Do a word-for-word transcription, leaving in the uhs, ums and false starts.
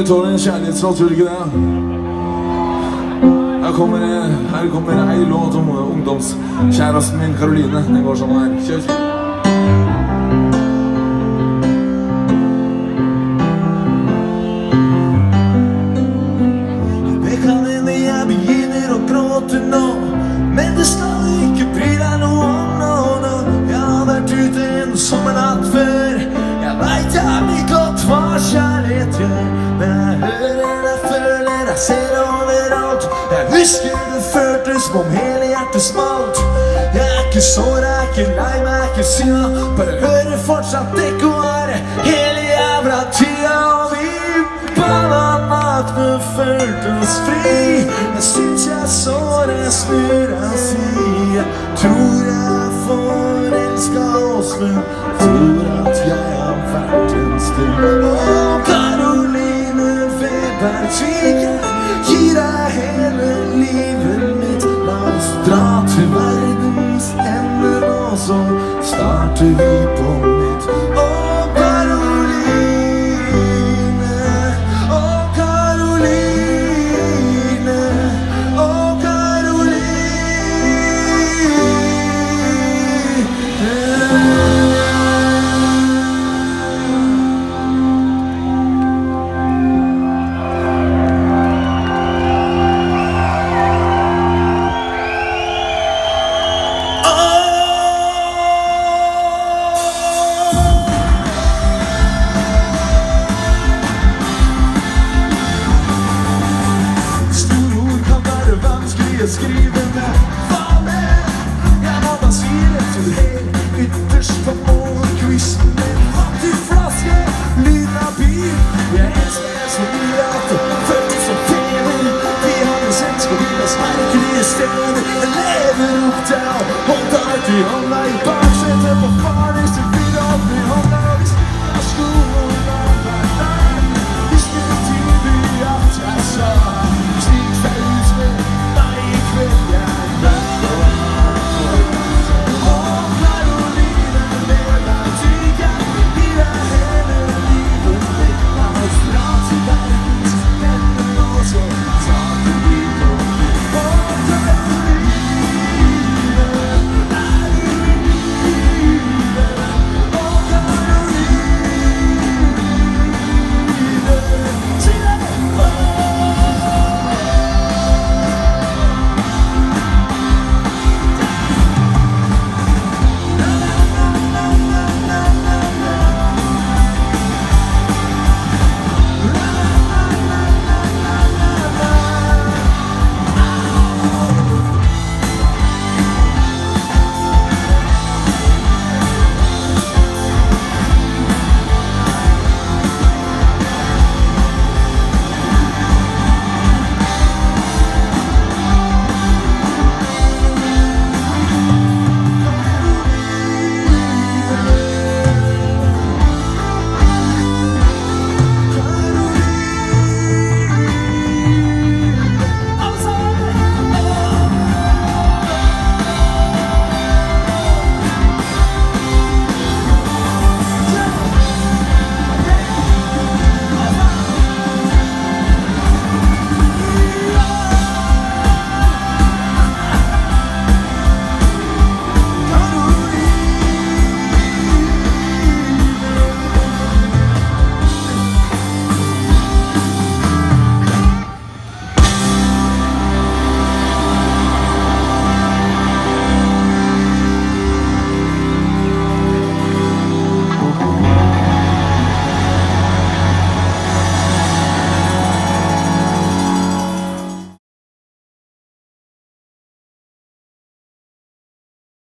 Ærlig tål en kjærlighetslåt, tror du ikke det? Her kommer, her kommer ei låt om ungdomskjæresten min, Karoline. Den går sånn her. Kjør. Det kan hende jeg begynner å gråte nå, men det skal ikke bry deg noe om nå, nå. Jeg har vært ute en sommernatt før. Jeg vet jævlig godt hva kjærlighet gjør, men jeg hører deg, føler deg, ser overalt. Jeg husker det føltes som om hele hjertet smalt. Jeg er ikke sår, jeg er ikke lei meg, jeg er ikke sinna, bare hører fortsatt ekko her hele jævla tida. Og vi balla nakne, følte oss fri. Jeg syns jeg så det snur jeg sier. Jeg tror jeg er forelsket oss, men tror at jeg har vært en stund. Åh, Karoline Weber, slik jeg gir deg hele livet mitt. La oss dra til verdens ende nå, så starter vi på nytt. Åh, Karoline, åh, Karoline, åh, Karoline. Skrive med faen. Jeg må bare si det til helt ytterst på morgenkvisten. En fattig flaske, lyden av bil. Jeg elsker deg så mye at det føles som feber. Vi har en selskap i oss merkelige steder. Jeg lever opp til å holde deg til hånda i